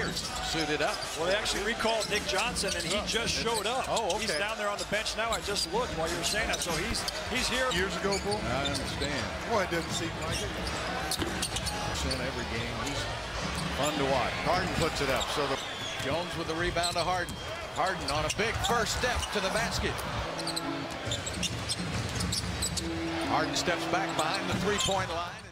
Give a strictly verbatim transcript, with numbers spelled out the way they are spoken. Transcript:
suited up. Well, they actually recalled Nick Johnson, and he just showed up. Oh, okay. He's down there on the bench now. I just looked while you were saying that. So he's he's here. Years ago, Bull. I understand. Boy, it doesn't seem like it. In every game, he's fun to watch. Harden puts it up. So the Jones with the rebound to Harden. Harden on a big first step to the basket. Harden steps back behind the three-point line.